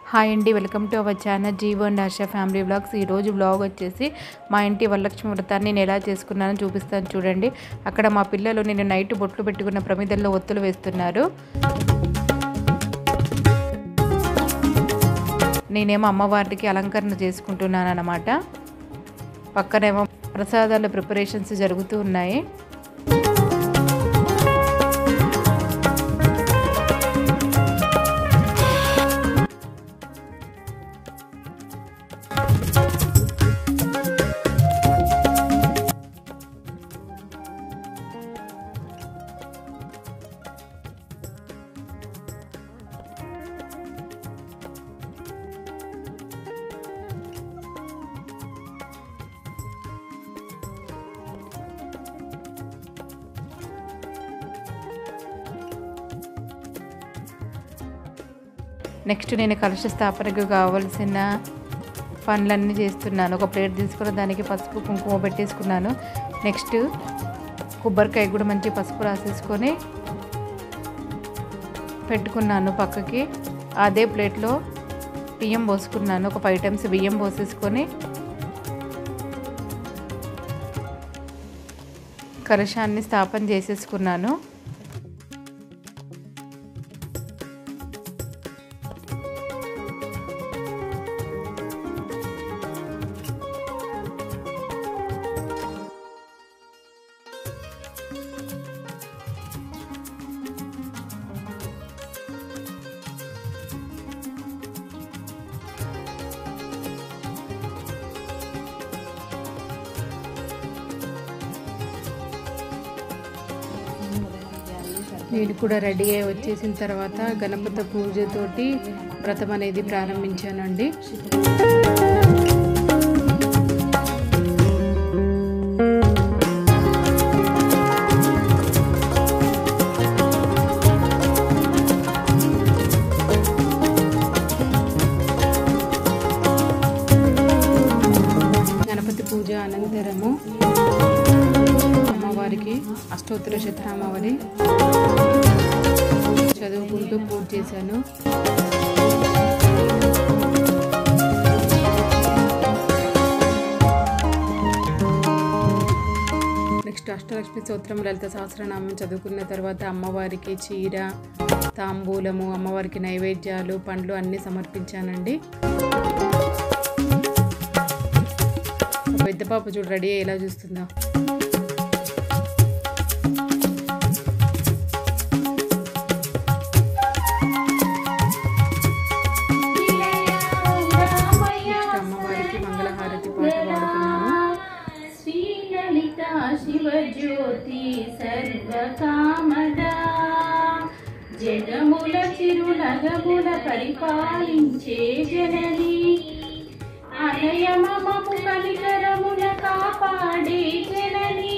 Hi అండి, welcome to our channel Jeevo and Asha family vlogs. ఈరోజు vlog వచ్చేసి మా ఇంటి వరలక్ష్మి వ్రతాన్ని నేను ఎలా చేసుకున్నానో చూపిస్తాను చూడండి. అక్కడ మా పిల్లలు నేను నైట్ బొట్లు పెట్టుకున్న ప్రమిదల్లో ఒత్తులు వేస్తున్నారు. నేనేమో అమ్మవారికి అలంకరణ చేసుకుంటున్నాను అన్నమాట. పక్కనేమో ప్రసాదాల ప్రిపరేషన్స్ జరుగుతూ ఉన్నాయి. నెక్స్ట్ నేను కలశ స్థాపనకు కావాల్సిన పనులన్నీ చేస్తున్నాను. ఒక ప్లేట్ తీసుకుని దానికి పసుపు కుంకుమ పెట్టేసుకున్నాను. నెక్స్ట్ కొబ్బరికాయ కూడా మంచి పసుపు రాసేసుకొని పెట్టుకున్నాను పక్కకి. అదే ప్లేట్లో బియ్యం పోసుకున్నాను. ఒక 5 టైమ్స్ బియ్యం పోసేసుకొని కలశాన్ని స్థాపన చేసేసుకున్నాను. నేను కూడా రెడీ అయ్యి వచ్చేసిన తర్వాత గణపతి పూజతోటి వ్రతం అనేది ప్రారంభించానండి. గణపతి పూజ అనంతరము అమ్మవారికి అష్టోత్తర శతనామావళి చదువుకుంటూ పూజ చేశాను. నెక్స్ట్ అష్టలక్ష్మి స్తోత్రం లలిత సహస్రనామం చదువుకున్న తర్వాత అమ్మవారికి చీర, తాంబూలము, అమ్మవారికి నైవేద్యాలు, పండ్లు అన్నీ సమర్పించానండి. పెద్ద పాప చూడు రెడీ ఎలా చూస్తుందో. శివజ్యోతి సర్వకామదా జగముల చిరునగముల పరిపాలించే జనని అనయమము కనికరముల కాపాడే జనని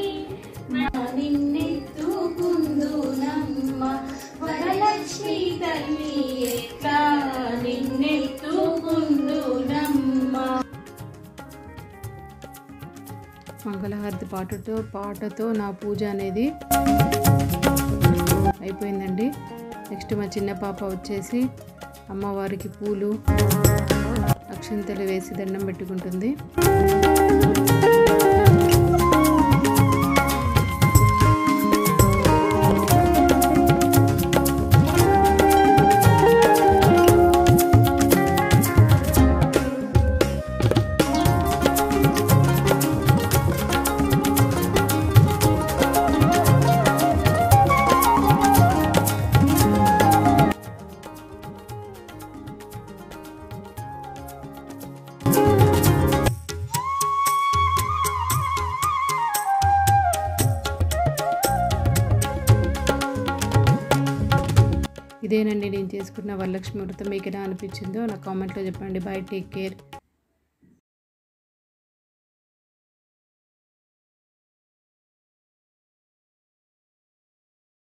నిన్నెత్తుకుందు నమ్మ వరలక్ష్మి తల్లి ఎట్లా నిన్నెత్తుకుందు నమ్మ. మంగళహారతి పాటతో నా పూజ అనేది అయిపోయిందండి. నెక్స్ట్ మా చిన్న పాప వచ్చేసి అమ్మవారికి పూలు అక్షింతలు వేసి దండం పెట్టుకుంటుంది. ఇదేనండి నేను చేసుకున్న వరలక్ష్మి వ్రతం. మీకు ఎలా అనిపించిందో నా కామెంట్లో చెప్పండి. Bye, take care.